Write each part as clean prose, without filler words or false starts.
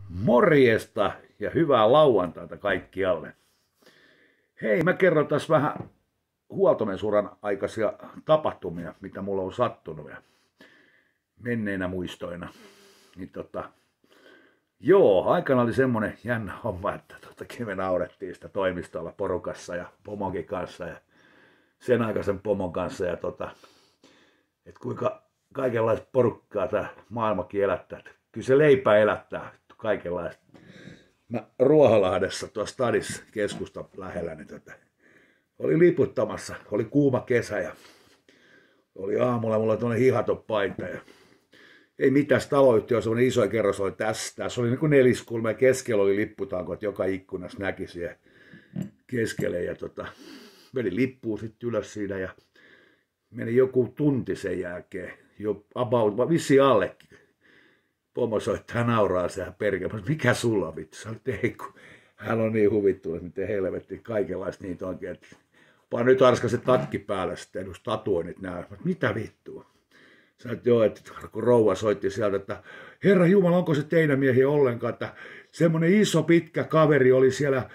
Morjesta ja hyvää lauantaita kaikkialle. Hei, mä kerron tässä vähän huoltomensuran aikaisia tapahtumia, mitä mulla on sattunut ja menneinä muistoina. Niin aikana oli semmonen jännä homma, että me naurettiin sitä toimistolla porukassa ja pomokin kanssa ja sen aikaisen pomon kanssa ja että kuinka kaikenlaista porukkaa tämä maailmakin elättää. Kyllä se leipä elättää kaikenlaista. Mä Ruoholahdessa tuossa stadissa keskustan lähellä, niin oli liputtamassa, oli kuuma kesä ja oli aamulla, mulla oli tuonne hihaton paita ja ei mitään, taloyhtiö, semmoinen iso kerros oli tässä oli niin kuin neliskulma ja keskellä oli lipputanko, että joka ikkunassa näki siihen keskelle ja vedin lippuun sitten ylös siinä ja meni joku tunti sen jälkeen, jo about, vissiin allekin. Pomo soittaa nauraa sehän perkele, mikä sulla vittu? Sanoin, ei kun hän on niin huvittunut, miten helvettiin kaikenlaista niitä onkin. Että vaan nyt arskaisi takki päällä sitten, edus tatuoinnit näy. Mitä vittua? Sanoin, että joo, että kun rouva soitti sieltä, että Herra Jumala, onko se teidän miehiä ollenkaan, että semmoinen iso pitkä kaveri oli siellä,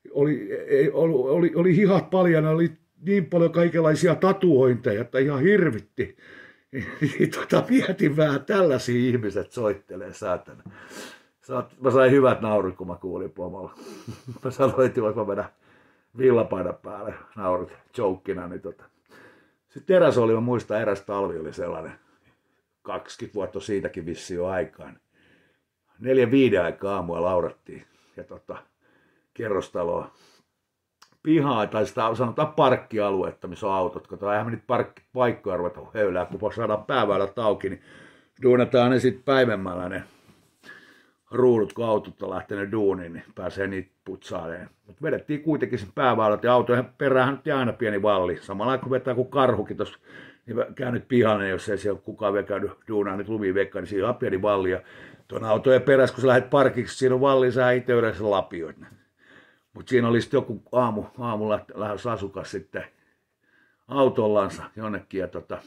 oli hihat paljana, oli niin paljon kaikenlaisia tatuointeja, että ihan hirvitti. Mietin vähän, tällaisia ihmiset soittelee, saatana. Mä sain hyvät naurut, kun mä kuulin pomolla. Mä sanoin, että mä mennä villapaidan päälle naurut joukkina. Niin Sitten eräs oli, mä muistan, eräs talvi oli sellainen, 20 vuotta siitäkin vissiin jo aikaan. 4-5 aikaa aamua laurattiin ja kerrostaloa. Pihaa tai sitä sanotaan parkkialuetta, missä on autot, kun eihän me nyt parkkipaikkoja ruveta höylää, kun saadaan pääväylät auki, niin duunataan ne sitten päivemmällä ne ruudut, kun autot on lähtenyt duuniin, niin pääsee niitä putsaaleen. Mutta vedettiin kuitenkin sen pääväylät ja autojen perään nyt aina pieni valli. Samalla kun vetää kuin karhukin tuossa, niin käynyt pihalle, jos ei siellä kukaan vielä käynyt duunaan nyt lumivekkaan, niin siinä on pieni valli. Ja tuon autojen perässä, kun sä lähdet parkiksi, siinä on valli, sä itse yleensä lapioit. Mutta siinä oli sitten joku aamulla lähes asukas sitten autollansa jonnekin ja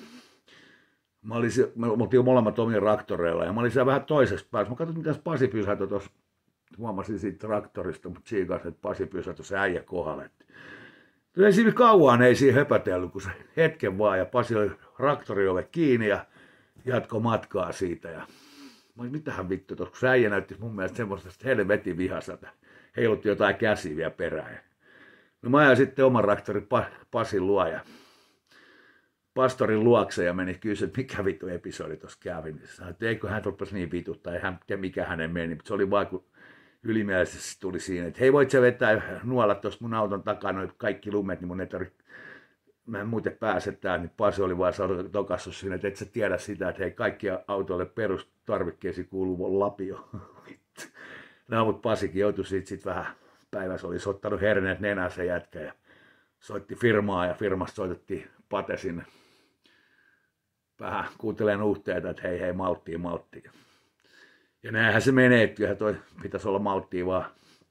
me oltiin molemmat omilla traktoreilla ja mä olin siellä vähän toisessa päässä. Mä katsoin, mitä Pasi pysähtyi tuossa, huomasin siitä traktorista, mutta siinä kanssa, että Pasi pysähtyi se äijä kohdalle. Ei siinä kauan ei siinä höpätellyt, kun se hetken vaan ja Pasi oli traktoriove kiinni ja jatkoi matkaa siitä. Ja mä olin, mitähän vittu tuossa, kun se äijä näytti mun mielestä semmoista helvetin vihaselta. Heilutti jotain käsiä vielä perään. No mä ajan sitten oman traktorin Pasin luo ja pastorin luokse ja meni kysyä, että mikä vittu episodi tuossa kävi. Sanoin, että eikö hän rupesi niin vituttaa, ei hän tiedä mikä hänen meni. Mutta se oli vaan, kun ylimielisesti tuli siinä, että hei voit sä vetää nuolla tuosta mun auton takana kaikki lumet, niin mun ei tarvitse, mä en muuten pääse täällä. Niin Pasi oli vaan tokassut siinä, että et sä tiedä sitä, että hei kaikki autoille perustarvikkeisiin kuuluu lapio. No, mutta Pasikin joutui siitä vähän päivässä, olisi ottanut herneet nenään se jätkä ja soitti firmaa ja firmasta soitettiin Pate sinne vähän kuuntelemaan nuhteita, että hei malttia. Ja näinhän se menee, että kyllähän toi pitäisi olla malttia, vaan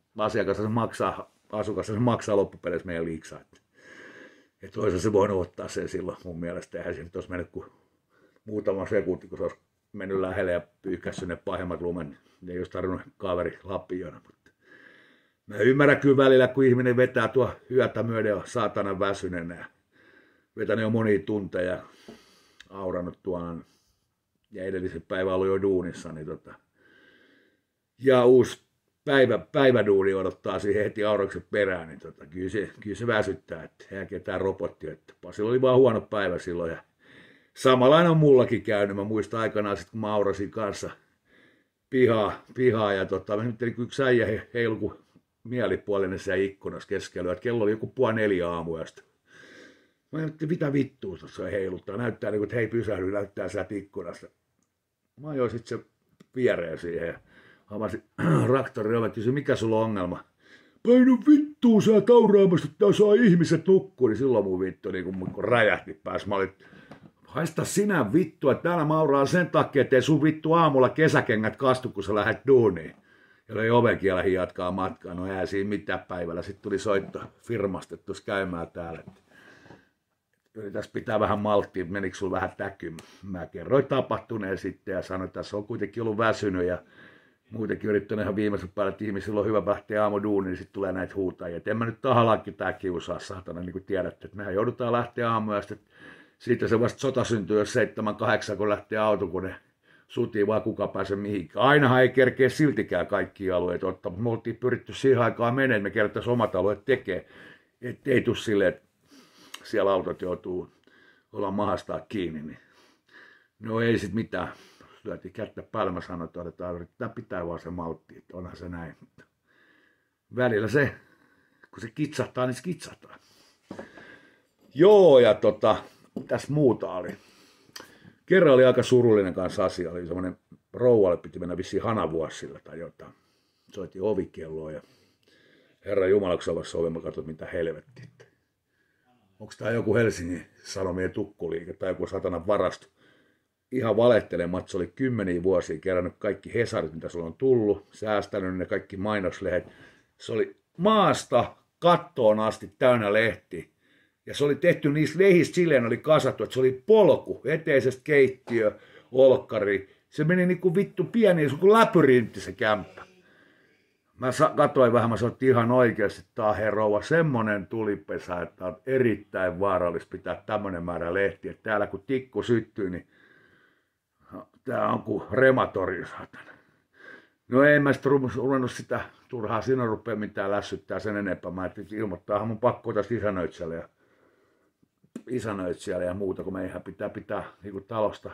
asukas se maksaa loppupeleissä meidän liiksaa. Että olisi se voinut ottaa sen silloin mun mielestä, eihän se nyt olisi mennyt kuin muutama sekunti, kun se olisi mennyt lähelle ja pyyhkässyt ne pahemmat lumen. Ei olisi tarvinnut kaveri lapiona. Mutta mä ymmärrän kyllä välillä, kun ihminen vetää tuo yötä myöden ja saatanan väsyneenä ja vetänyt jo monia tunteja aurannut tuon ja edellisen päivän ollut jo duunissa. Niin ja uusi päiväduuni odottaa siihen heti aurauksen perään, niin kyllä se väsyttää, että eihän ketään robotti. Että Pasilla oli vaan huono päivä silloin ja samanlainen on mullakin käynyt. Mä muistan aikanaan sitten, kun mä aurasin kanssa pihaa ja mä nyt yksi äijä heilu kuin mielipuolinen siellä ikkunassa keskellä, että kello oli joku 3:30 aamuyöstä. Mä ajattelin, mitä vittua tuossa heiluttaa, näyttää niin kuin, että hei pysähdy, näyttää sieltä ikkunasta. Mä ajoin sitten se viereen siihen ja avasin traktorin oven, kysyin, mikä sulla on ongelma? Painu vittua sä tauraamasta, että tää saa ihmiset nukkua, niin silloin mun vittu niin kun räjähti pääs. Mä olin, haista sinä vittu, että täällä mä auraan sen takia, ettei sun vittu aamulla kesäkengät kastu, kun sä lähdet duuniin. Ja löi ovenkin lähin jatkaa matkaa, no ei siinä mitään päivällä. Sitten tuli soitto firmasta, että tuossa käymään täällä. Tässä pitää vähän malttia, menikö sulla vähän täky. Mä kerroin tapahtuneen sitten ja sanoin, että tässä on kuitenkin ollut väsynyt ja muutenkin yrittänyt ihan viimeisen päälle, että ihmisillä on hyvä lähteä aamuduuniin, niin sitten tulee näitä huutajia. Et en mä nyt tahallaankin tää kiusaa, saatana, niin kuin tiedätte, että mehän joudutaan lähteä aamuyöstä. Siitä se vasta sota syntyy, jos 7-8, kun lähtee autokone. Sutii vaan kuka pääse mihinkään. Ainahan ei kerkeä siltikään kaikki alueet ottaa, mutta me oltiin pyritty siihen aikaan menee, että me kerrottaisiin omat alueet tekee. Että ei tule silleen, että siellä autot joutuu olla mahastaa kiinni. Niin. No ei sit mitään. Lyötiin kättä päälle, mä sanoin, että yritetään pitää vaan se maltti, että onhan se näin. Välillä se, kun se kitsahtaa, niin se kitsahtaa. Joo, ja tässä muuta oli. Kerran oli aika surullinen kanssa asia, oli semmoinen rouvalle piti mennä vissiin hanavuosilla tai jotain. Soitti ovikelloa ja Herra Jumala, kun se avasi oven, mä katsoin, mitä helvettiä. Onko tämä joku Helsingin Sanomien tukkuliike tai joku satanan varasto? Ihan valehtelematta, se oli 10 vuosia kerännyt kaikki Hesarit, mitä sulla on tullut, säästänyt ne kaikki mainoslehdet. Se oli maasta kattoon asti täynnä lehti. Ja se oli tehty niistä lehdistä silleen, oli kasattu, että se oli polku, eteisestä keittiö, olkkari. Se meni niin kuin vittu pieni, se kuin läpyrintti se kämppä. Mä katsoin vähän, mä sanoin ihan oikeasti, että tää on rouva semmonen tulipesä, että on erittäin vaarallista pitää tämmönen määrä lehtiä. Että täällä kun tikku syttyy, niin tää on kuin rematori, saatana. No ei mä sitten ruvennut sitä turhaa siinä rupea mitään lässyttää sen enempää. Mä ajattelin, ilmoittaahan mun pakko tässä isännöitsijälle ja muuta, kun meidän pitää niin kuin talosta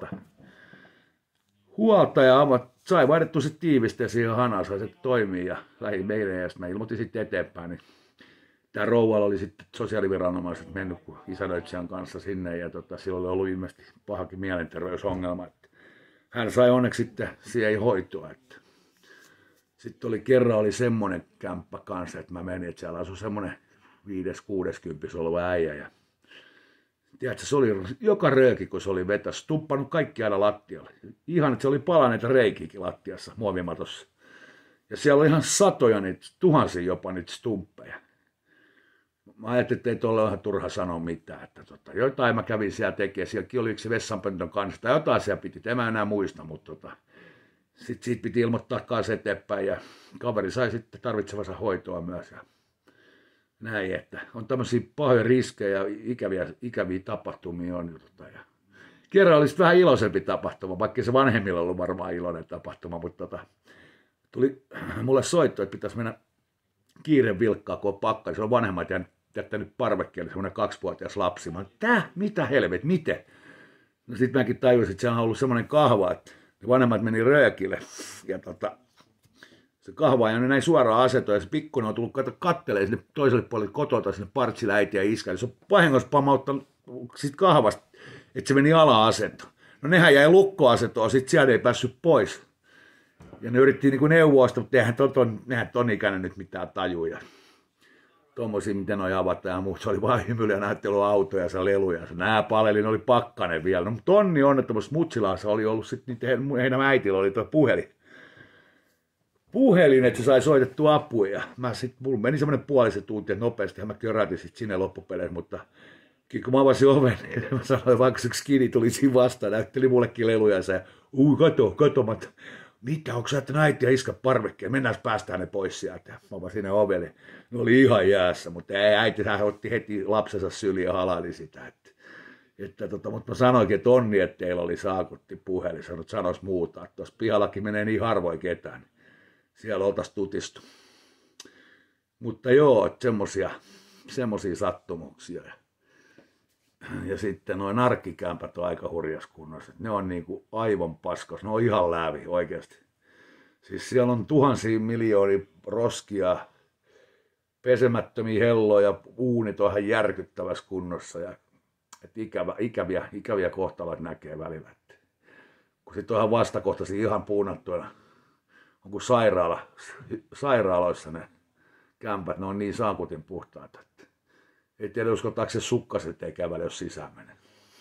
huolta ja sai vaihdettua sitten tiivisteen siihen hanaan, sai se toimii ja lähi meille ja sitten mä ilmoitin sitten eteenpäin. Niin tämä rouvalla oli sitten sosiaaliviranomaiset mennyt isännöitsijän kanssa sinne ja silloin oli ollut ilmeisesti pahakin mielenterveysongelma. Että hän sai onneksi sitten siihen hoitoa. Sitten oli semmoinen kämppä kanssa, että mä menin, että siellä asui semmoinen 5-60 oleva äijä. Ja tiedätkö, se oli joka rööki, kun se oli vetässä, tuppannut kaikki aina lattialle. Ihan, että se oli palaneita reikiäkin lattiassa, muovimatossa. Ja siellä oli ihan satoja niitä, tuhansia jopa niitä stumppeja. Mä ajattelin, että ei tuolla ole ihan turha sanoa mitään. Että jotain mä kävin siellä tekemään. Sielläkin oli yksi vessanpöntön kanssa, tai jotain siellä piti, en mä enää muista, mutta sitten siitä piti ilmoittaa kanssa eteenpäin. Ja kaveri sai sitten tarvitsevansa hoitoa myös. Ja näin, että on tämmöisiä pahoja riskejä ja ikäviä tapahtumia on. Ja kerran oli vähän iloisempi tapahtuma, vaikka se vanhemmilla ollut varmaan iloinen tapahtuma, mutta tuli mulle soitto, että pitäisi mennä kiireen vilkkaa, kun on pakka. Se on vanhemmat jättänyt parvekkeelle, semmoinen 2-vuotias lapsi. Mä mitä helvet, miten? No sit mäkin tajusin, että se on ollut semmoinen kahva, että vanhemmat meni röökille ja se kahva ei näin suoraan asetoa, ja se pikkuinen on tullut kattelee sinne toiselle puolelle kotota sinne partsille äitiä ja iskälle. Se on vahingossa pamauttanut siitä kahvasta, että se meni ala-asento. No nehän jäi lukkoasetoon, sitten sieltä ei päässyt pois. Ja ne yritti niin neuvoa sitä, mutta eihän ton ikäinen nyt mitään tajuja. Tuommoisia, miten noi avataan ja muuta. Se oli vaan hymyily ja näyttelyautoja, se leluja. Se nää paleli, ne oli pakkanen vielä. No, mutta onni onnettomassa Mutsilassa oli ollut sitten, heidän äitillä oli tuo puhelin, että se sai soitettua apua. Ja mulla meni semmoinen puolisen tuntia, että nopeasti mä körätin sitten sinne loppupeleissä, mutta kun mä avasin oven, niin mä sanoin, vaikka se skini tuli siinä vastaan, näytteli mullekin leluja ja kato, mitä, onko sä että äiti ja iskä parvekkeen, mennään päästään ne pois sieltä. Mä avasin sinne ovelle, ne oli ihan jäässä, mutta äiti hän otti heti lapsensa syliin ja halaili sitä. Mutta mä sanoinkin, että onni, että teillä oli saakutti puhelin, sanois muuta, että tuossa pihallakin menee niin harvoin ketään. Siellä oltaisiin tutistu. Mutta joo, että semmosia sattumuksia. Ja sitten nuo narkkikämpät on aika hurjas kunnossa. Ne on niinku aivan paskas, ne on ihan läävi oikeasti. Siis siellä on tuhansia miljoonia roskia, pesemättömiä helloja, uunit on ihan järkyttävässä kunnossa. Ja, ikäviä kohtaloita näkee välillä. Kun sitten on ihan vastakohtaisia ihan puunattuina. On kuin sairaaloissa ne kämpät, ne on niin saakutin puhtaita. Ei tiedä uskotaanko se sukkaset ei kävele, jos sisään menee.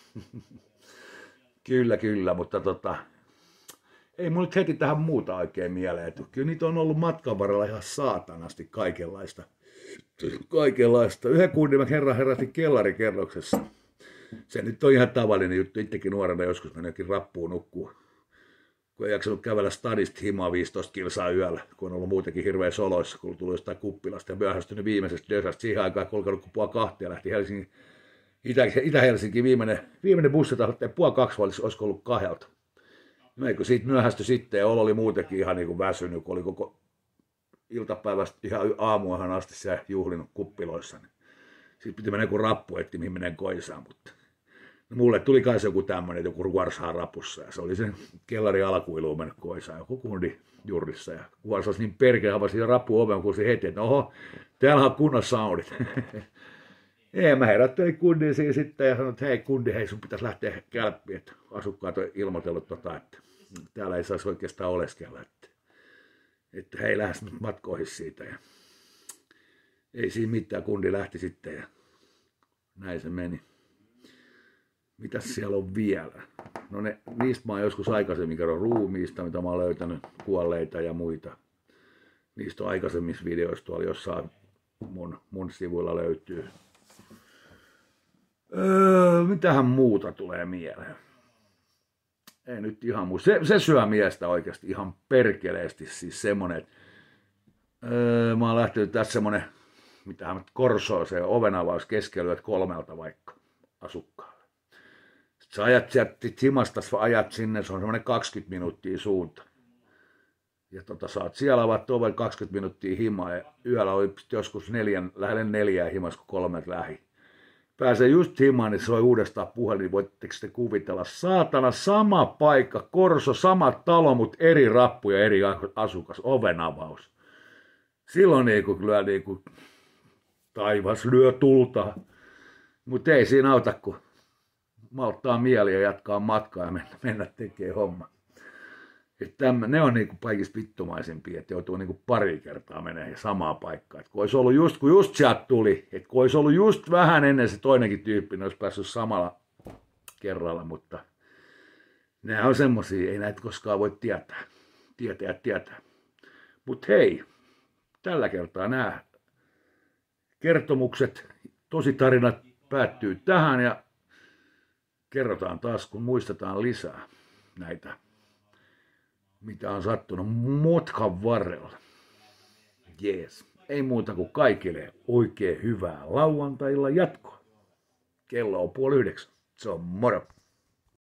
Kyllä, mutta ei mun nyt heti tähän muuta oikein mieleen. Kyllä niitä on ollut matkan varrella ihan saatanasti kaikenlaista. Yhden kunnin mä herätin kellarikerroksessa. Se nyt on ihan tavallinen juttu. Itsekin nuorena joskus menikin rappuun nukkuu kun ei jaksanut kävellä stadista himaa 15 kilsaa yöllä, kun on ollut muutenkin hirveä soloissa, kun tuli jostain kuppilasta ja myöhästynyt viimeisestä dösästä. Siihen aikaan kulkenut kun 1:30 ja lähti Helsingin, Itä-Helsinki viimeinen bussi tahtoi 1:30, olisiko ollut 2. No eikö siitä myöhästy sitten ja Olo oli muutenkin ihan niin kuin väsynyt, kun oli koko iltapäivästä ihan aamuahan asti se juhlinut kuppiloissa. Niin sitten piti mennä joku rappu etti, mihin menen koisaan, mutta no mulle tuli kai joku tämmöinen, joku ruorsaa rapussa ja se oli sen kellarin alakuiluun mennyt koisaan, joku kundi jurrissa ja kuorsasi niin perkele, avasi rappu oven, kun se heti, että oho, täällä on kunnon soundit. Ei, mä herättelin kundin siinä sitten ja sanoin, että hei kundi, hei sun pitäisi lähteä kälppiin, että asukkaat on ilmoitellut että täällä ei saisi oikeastaan oleskella, että hei lähes nyt matkoihin siitä ja ei siinä mitään, kundi lähti sitten ja näin se meni. Mitäs siellä on vielä? No niistä mä oon joskus aikaisemmin kerron ruumiista, mitä mä oon löytänyt, kuolleita ja muita. Niistä on aikaisemmissa videoissa tuolla jossain mun sivuilla löytyy. Mitähän muuta tulee mieleen? Ei nyt ihan muu. Se syö miestä oikeasti ihan perkeleesti. Siis semmonen, että mä oon lähtenyt tässä semmonen, mitähän Korsoa se ovenavaus keskelyöt 3 vaikka asukkaalle. Sitten sä ajat sieltä Timasta, ajat sinne, se on semmonen 20 minuuttia suunta. Ja sä oot siellä avattu oven 20 minuuttia himaa ja yöllä oli joskus lähelle 4 himas, kun 3 lähi. Pääsee just himaan, niin soi uudestaan puhelin, niin voitteko te kuvitella, saatana sama paikka, Korso, sama talo, mutta eri rappu ja eri asukas, ovenavaus. Silloin lyö taivas lyö tulta, mutta ei siinä auta, kun malttaa mieli ja jatkaa matkaa ja mennä tekee homma. Ne on kaikista vittumaisempia, että joutuu pari kertaa menee samaan paikkaan. Kun olisi ollut kun just sieltä tuli, että kun olisi ollut just vähän ennen se toinenkin tyyppi, niin olisi päässyt samalla kerralla, mutta nämä on semmosia, ei näitä koskaan voi tietää. Mutta hei, tällä kertaa nämä kertomukset, tositarinat päättyy tähän ja kerrotaan taas, kun muistetaan lisää näitä, mitä on sattunut mutkan varrella. Jees. Ei muuta kuin kaikille oikein hyvää lauantailla jatkoa. Kello on 8:30. Se on moro.